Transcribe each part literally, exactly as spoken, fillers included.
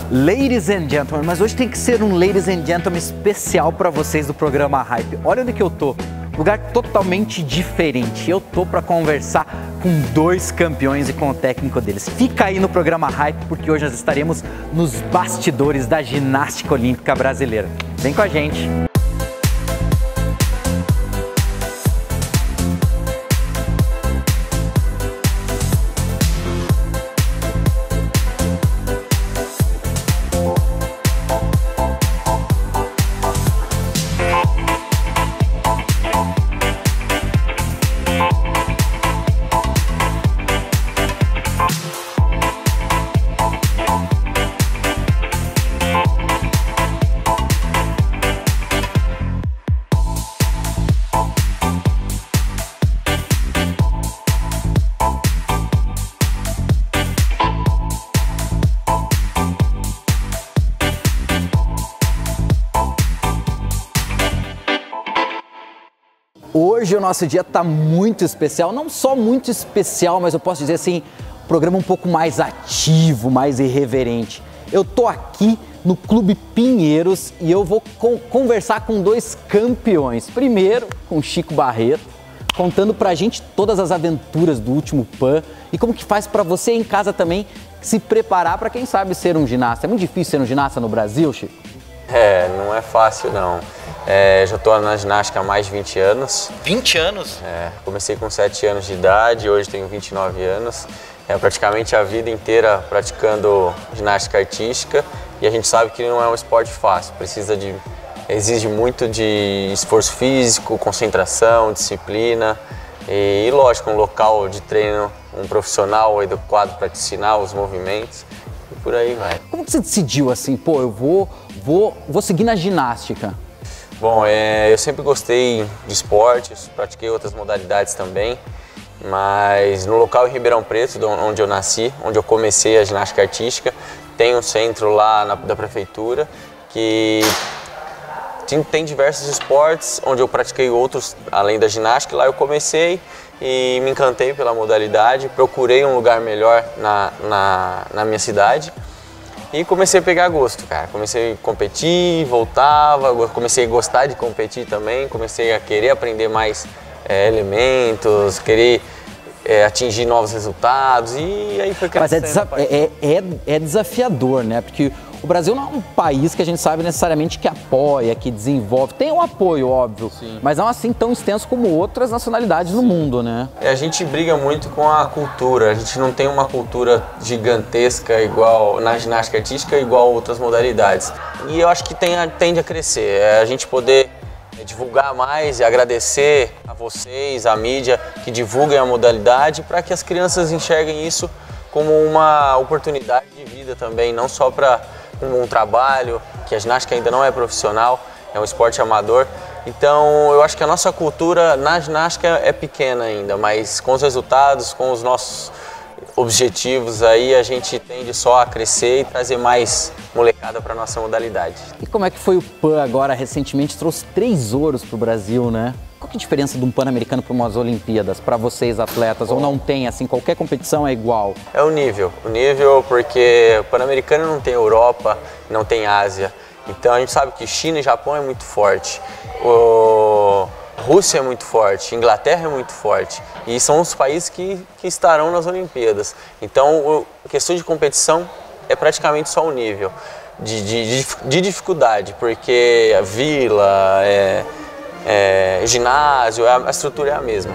Ladies and gentlemen, mas hoje tem que ser um Ladies and Gentlemen especial para vocês do programa Hype. Olha onde que eu tô, lugar totalmente diferente. Eu tô para conversar com dois campeões e com o técnico deles. Fica aí no programa Hype, porque hoje nós estaremos nos bastidores da ginástica olímpica brasileira. Vem com a gente. Hoje o nosso dia está muito especial, não só muito especial, mas eu posso dizer assim, um programa um pouco mais ativo, mais irreverente. Eu tô aqui no Clube Pinheiros e eu vou con conversar com dois campeões. Primeiro, com o Chico Barreto, contando pra gente todas as aventuras do último Pan e como que faz pra você em casa também se preparar para quem sabe ser um ginasta. É muito difícil ser um ginasta no Brasil, Chico? É, não é fácil não. É, já estou na ginástica há mais de vinte anos. vinte anos? É, comecei com sete anos de idade, hoje tenho vinte e nove anos. É praticamente a vida inteira praticando ginástica artística e a gente sabe que não é um esporte fácil, precisa de, exige muito de esforço físico, concentração, disciplina e, e lógico, um local de treino, um profissional adequado para te ensinar os movimentos e por aí vai. Como que você decidiu assim, pô, eu vou, vou, vou seguir na ginástica? Bom, é, eu sempre gostei de esportes, pratiquei outras modalidades também, mas no local em Ribeirão Preto, onde eu nasci, onde eu comecei a ginástica artística, tem um centro lá na, da prefeitura que tem, tem diversos esportes, onde eu pratiquei outros além da ginástica, lá eu comecei e me encantei pela modalidade, procurei um lugar melhor na, na, na minha cidade. E comecei a pegar gosto, cara. Comecei a competir, voltava, comecei a gostar de competir também, comecei a querer aprender mais é, elementos, querer é, atingir novos resultados e aí foi crescendo. Mas é, é, é, é desafiador, né? Porque o Brasil não é um país que a gente sabe necessariamente que apoia, que desenvolve. Tem um apoio, óbvio, sim, mas não assim tão extenso como outras nacionalidades no mundo, né? A gente briga muito com a cultura. A gente não tem uma cultura gigantesca igual na ginástica artística, igual outras modalidades. E eu acho que tem, tende a crescer. É a gente poder divulgar mais e agradecer a vocês, a mídia, que divulguem a modalidade para que as crianças enxerguem isso como uma oportunidade de vida também, não só para um trabalho, que a ginástica ainda não é profissional, é um esporte amador. Então eu acho que a nossa cultura na ginástica é pequena ainda, mas com os resultados, com os nossos objetivos aí, a gente tende só a crescer e trazer mais molecada para a nossa modalidade. E como é que foi o Pan agora recentemente? Trouxe três ouros para o Brasil, né? Qual que é a diferença de um Pan-Americano para umas Olimpíadas, para vocês atletas? Bom, ou não tem, assim, qualquer competição é igual? É o nível, o nível porque o Pan-Americano não tem Europa, não tem Ásia. Então a gente sabe que China e Japão é muito forte, o... Rússia é muito forte, Inglaterra é muito forte. E são os países que, que estarão nas Olimpíadas. Então a questão de competição é praticamente só o nível de, de, de dificuldade, porque a vila, é, é, ginásio, a estrutura é a mesma.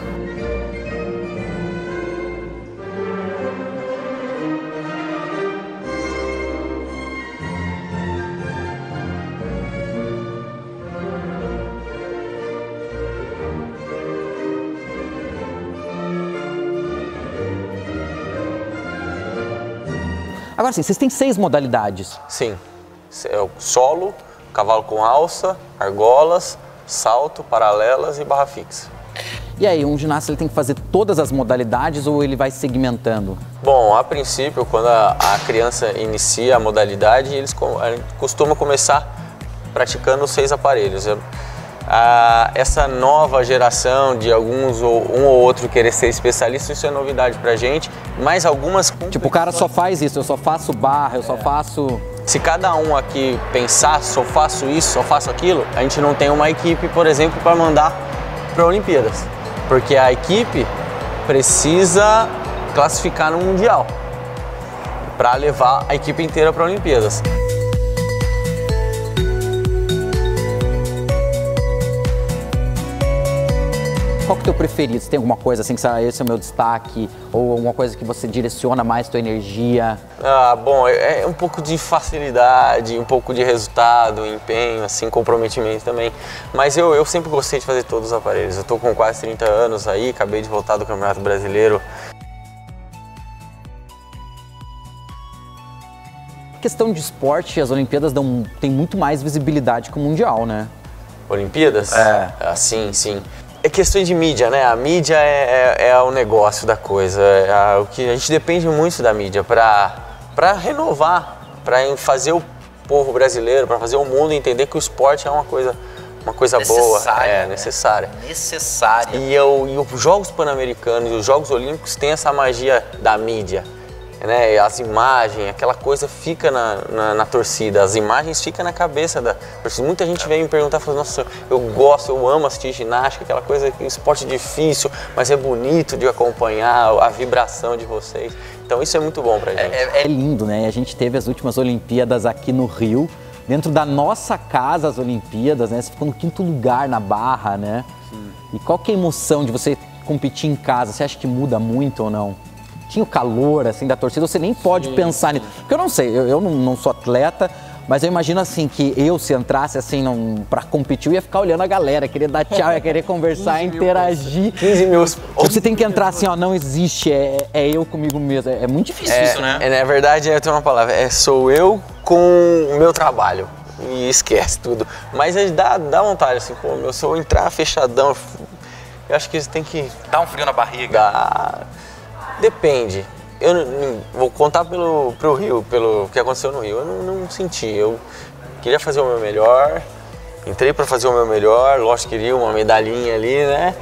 Agora sim, vocês têm seis modalidades. Sim, solo, cavalo com alça, argolas, salto, paralelas e barra fixa. E aí, um ginasta ele tem que fazer todas as modalidades ou ele vai segmentando? Bom, a princípio, quando a, a criança inicia a modalidade, eles costumam começar praticando seis aparelhos. Ah, essa nova geração de alguns ou um ou outro querer ser especialista, isso é novidade pra gente, mas algumas... Tipo, o cara só faz isso, eu só faço barra, eu é. só faço... Se cada um aqui pensar, só faço isso, só faço aquilo, a gente não tem uma equipe, por exemplo, para mandar para Olimpíadas. Porque a equipe precisa classificar no Mundial para levar a equipe inteira para Olimpíadas. Qual que é o teu preferido? Você tem alguma coisa assim que você, esse é o meu destaque? Ou alguma coisa que você direciona mais tua energia? Ah, bom, é, é um pouco de facilidade, um pouco de resultado, empenho, assim, comprometimento também. Mas eu, eu sempre gostei de fazer todos os aparelhos. Eu tô com quase trinta anos aí, acabei de voltar do Campeonato Brasileiro. Questão de esporte, as Olimpíadas dão, tem muito mais visibilidade que o Mundial, né? Olimpíadas? É. Ah, sim, sim. É questão de mídia, né? A mídia é, é, é o negócio da coisa. É o que a gente depende muito da mídia para para renovar, para fazer o povo brasileiro, para fazer o mundo entender que o esporte é uma coisa, uma coisa boa, é né? necessária. Necessária. E, eu, e os Jogos Pan-Americanos e os Jogos Olímpicos têm essa magia da mídia. Né, as imagens, aquela coisa fica na, na, na torcida, as imagens ficam na cabeça da torcida. Muita gente vem me perguntar, fala, nossa, eu gosto, eu amo assistir ginástica, aquela coisa, um esporte difícil, mas é bonito de acompanhar a vibração de vocês. Então isso é muito bom pra gente. É, é lindo, né? A gente teve as últimas Olimpíadas aqui no Rio, dentro da nossa casa as Olimpíadas, né? Você ficou no quinto lugar na barra, né? Sim. E qual que é a emoção de você competir em casa? Você acha que muda muito ou não? Tinha o calor, assim, da torcida, você nem pode sim, pensar sim. nisso. Porque eu não sei, eu, eu não, não sou atleta, mas eu imagino, assim, que eu, se entrasse, assim, num, pra competir, eu ia ficar olhando a galera, querer dar tchau, ia querer conversar, interagir. quinze mil. Você tem que entrar assim, ó, não existe, é, é eu comigo mesmo. É, é muito difícil é, isso, né? É, na verdade, eu tenho uma palavra, é sou eu com o meu trabalho. E esquece tudo. Mas dá, dá vontade, assim, pô, meu, se eu entrar fechadão, eu acho que isso tem que... Dá um frio na barriga. Dá... Depende. Eu não, vou contar pelo pro Rio, pelo que aconteceu no Rio. Eu não, não senti. Eu queria fazer o meu melhor, entrei para fazer o meu melhor. Lógico que queria uma medalhinha ali, né?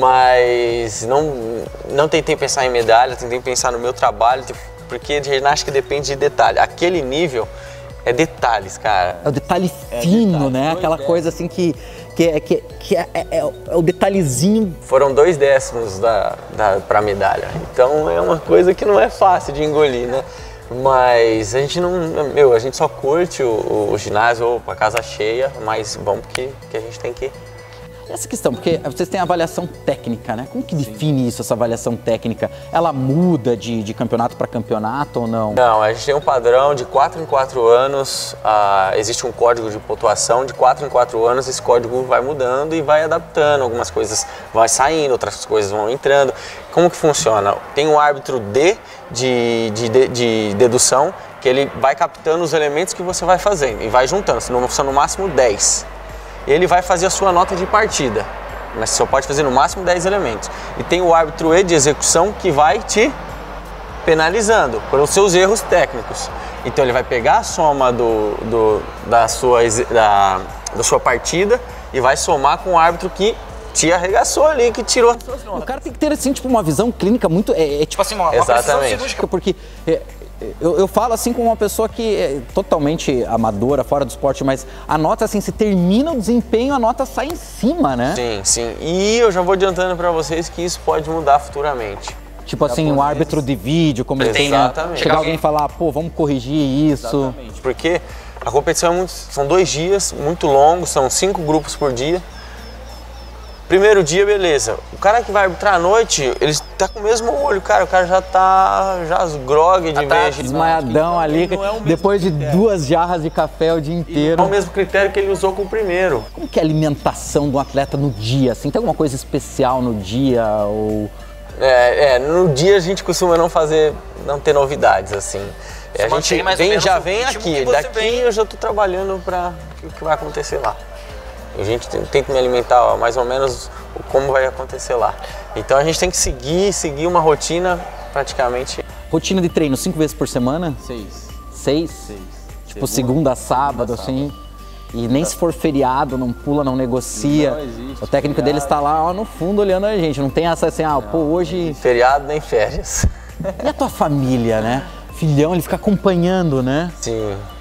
Mas não, não tentei pensar em medalha, tentei pensar no meu trabalho, porque de ginástica depende de detalhe. Aquele nível é detalhes, cara. É o detalhe fino, é detalhe, né? Aquela décimos. Coisa assim que, que, é, que, que é, é, é o detalhezinho. Foram dois décimos da, da, pra medalha. Então é uma coisa que não é fácil de engolir, né? Mas a gente não. Meu, a gente só curte o, o ginásio ou a casa cheia, mas vamos que, que a gente tem que. Essa questão, porque vocês têm a avaliação técnica, né? Como que define isso, essa avaliação técnica? Ela muda de, de campeonato para campeonato ou não? Não, a gente tem um padrão de quatro em quatro anos, uh, existe um código de pontuação, de quatro em quatro anos esse código vai mudando e vai adaptando, algumas coisas vão saindo, outras coisas vão entrando. Como que funciona? Tem um árbitro D de, de, de, de dedução, que ele vai captando os elementos que você vai fazendo e vai juntando, são no máximo dez. Ele vai fazer a sua nota de partida, mas só pode fazer no máximo dez elementos. E tem o árbitro E de execução que vai te penalizando pelos seus erros técnicos. Então ele vai pegar a soma do, do, da, sua, da, da sua partida e vai somar com o árbitro que te arregaçou ali, que tirou as suas notas. O cara tem que ter assim, tipo, uma visão clínica muito, é, é tipo assim, uma, uma precisão cirúrgica, porque... É, Eu, eu falo assim com uma pessoa que é totalmente amadora, fora do esporte, mas a nota, assim, se termina o desempenho, a nota sai em cima, né? Sim, sim. E eu já vou adiantando para vocês que isso pode mudar futuramente. Tipo assim, um árbitro de vídeo, como ele tem, né? Chegar alguém e falar, pô, vamos corrigir isso. Exatamente. Porque a competição é muito, são dois dias, muito longos, são cinco grupos por dia. Primeiro dia, beleza. O cara que vai arbitrar à noite, ele tá com o mesmo olho, cara. O cara já tá já grog de tá vez. Desmaiadão ali, é depois de critério. duas jarras de café o dia inteiro. Não é o mesmo critério que ele usou com o primeiro. Como que é a alimentação de um atleta no dia? Assim, tem alguma coisa especial no dia? Ou... É, é, no dia a gente costuma não fazer, não ter novidades, assim. É, a gente vem, já vem aqui. Daqui vem. Eu já tô trabalhando para o que vai acontecer lá. A gente tem que me alimentar ó, mais ou menos como vai acontecer lá. Então a gente tem que seguir, seguir uma rotina praticamente. Rotina de treino cinco vezes por semana? Seis. Seis? Seis. Tipo segunda, segunda sábado, segunda, assim. Sábado. E nem se for feriado, não pula, não negocia. Não existe. O técnico feriado. Dele está lá ó, no fundo olhando a gente. Não tem essa assim, ah, não, pô, hoje... Feriado nem férias. E a tua família, né? Filhão, ele fica acompanhando, né? Sim.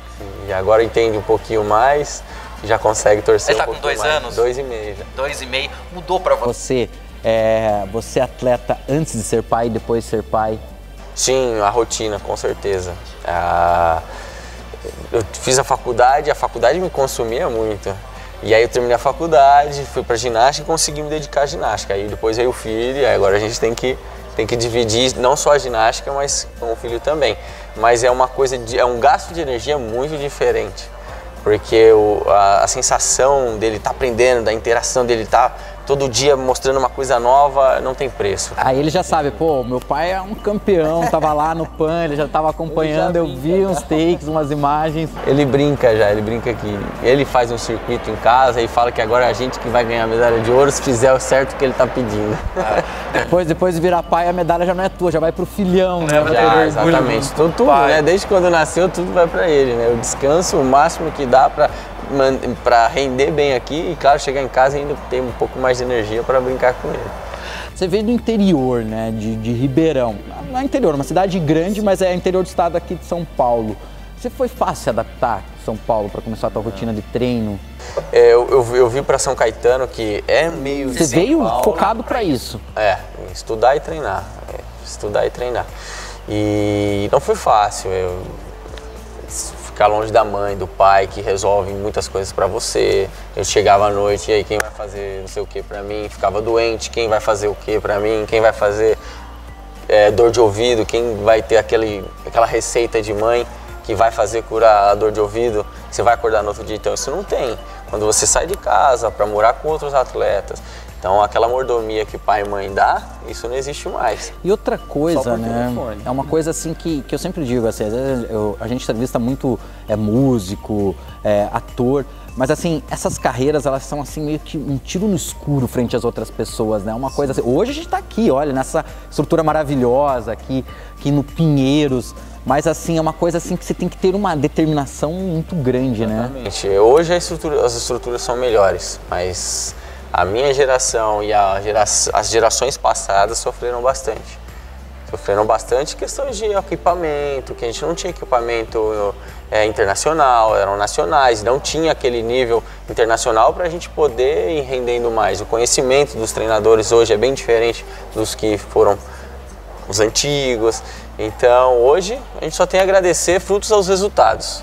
E agora entende um pouquinho mais, já consegue torcer Ele um tá com pouquinho dois mais. anos? Dois e meio já. Dois e meio. Mudou pra você? Você, é, você é atleta antes de ser pai e depois de ser pai? Sim, a rotina, com certeza. Ah, eu fiz a faculdade, a faculdade me consumia muito. E aí eu terminei a faculdade, fui pra ginástica e consegui me dedicar à ginástica. Aí depois veio o filho e agora a gente tem que, tem que dividir não só a ginástica, mas com o filho também. Mas é uma coisa, de, é um gasto de energia muito diferente. Porque o, a, a sensação dele estar tá aprendendo, da interação dele estar tá todo dia mostrando uma coisa nova, não tem preço. Aí ele já sabe, pô, meu pai é um campeão, tava lá no P A N, ele já tava acompanhando, eu vi uns takes, umas imagens. Ele brinca já, ele brinca que ele faz um circuito em casa e fala que agora é a gente que vai ganhar a medalha de ouro se fizer o certo que ele tá pedindo. Depois, depois de virar pai, a medalha já não é tua, já vai pro filhão, né? Já, exatamente, tudo, tudo né? Desde quando nasceu, tudo vai pra ele, né? O descanso, o máximo que dá pra, pra render bem aqui e, claro, chegar em casa e ainda ter um pouco mais de energia para brincar com ele. Você veio do interior, né, de, de Ribeirão. Não é interior, uma cidade grande, mas é interior do estado aqui de São Paulo. Você foi fácil se adaptar a São Paulo para começar a tua rotina de treino? É, eu, eu, eu vim para São Caetano, que é meio... Você veio Paulo, focado para isso? É, estudar e treinar. É, estudar e treinar. E não foi fácil. Eu, ficar longe da mãe, do pai, que resolvem muitas coisas para você. Eu chegava à noite, e aí quem vai fazer não sei o que para mim? Ficava doente, quem vai fazer o que para mim? Quem vai fazer é, dor de ouvido? Quem vai ter aquele, aquela receita de mãe que vai fazer curar a dor de ouvido? Você vai acordar no outro dia? Então isso não tem. Quando você sai de casa para morar com outros atletas, então aquela mordomia que pai e mãe dá, isso não existe mais. E outra coisa, né, é uma coisa assim que, que eu sempre digo, assim, às vezes eu, a gente entrevista muito é, músico, é, ator, mas assim, essas carreiras elas são assim meio que um tiro no escuro frente às outras pessoas, né, uma coisa assim, hoje a gente tá aqui, olha, nessa estrutura maravilhosa aqui, aqui no Pinheiros, mas assim, é uma coisa assim que você tem que ter uma determinação muito grande, né? Exatamente. Hoje a estrutura, as estruturas são melhores, mas a minha geração e a gera, as gerações passadas sofreram bastante. Sofreram bastante questões de equipamento, que a gente não tinha equipamento é, internacional, eram nacionais, não tinha aquele nível internacional para a gente poder ir rendendo mais. O conhecimento dos treinadores hoje é bem diferente dos que foram os antigos. Então hoje a gente só tem a agradecer frutos aos resultados.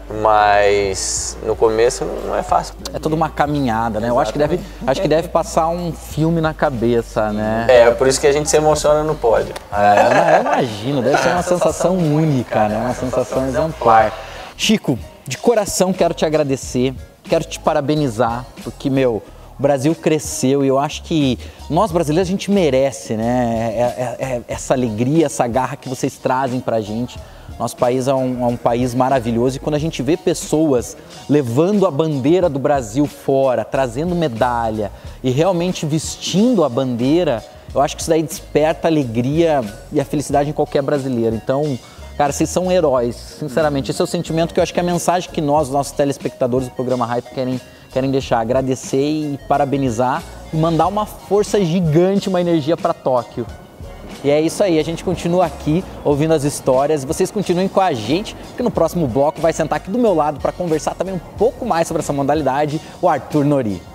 Mas no começo não é fácil. É toda uma caminhada, né? Exatamente. Eu acho que deve, acho que deve passar um filme na cabeça, né? É, por isso que a gente se emociona no pódio. É, eu imagino, deve ser uma sensação única, né? Uma sensação exemplar. Chico, de coração quero te agradecer, quero te parabenizar, porque, meu, o Brasil cresceu e eu acho que nós brasileiros a gente merece, né? É, é, é essa alegria, essa garra que vocês trazem pra gente. Nosso país é um, é um país maravilhoso e quando a gente vê pessoas levando a bandeira do Brasil fora, trazendo medalha e realmente vestindo a bandeira, eu acho que isso daí desperta a alegria e a felicidade em qualquer brasileiro. Então, cara, vocês são heróis, sinceramente. Esse é o sentimento que eu acho que é a mensagem que nós, nossos telespectadores do programa Hype, querem, querem deixar. Agradecer e parabenizar e mandar uma força gigante, uma energia para Tóquio. E é isso aí, a gente continua aqui ouvindo as histórias, vocês continuem com a gente, porque no próximo bloco vai sentar aqui do meu lado para conversar também um pouco mais sobre essa modalidade, o Arthur Nori.